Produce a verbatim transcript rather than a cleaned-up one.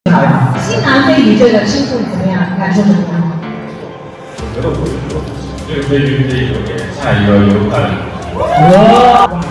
新南非鱼这个吃素怎么样？感受怎么样？ 我觉得我这个对对对有点下一个有可能。 哇！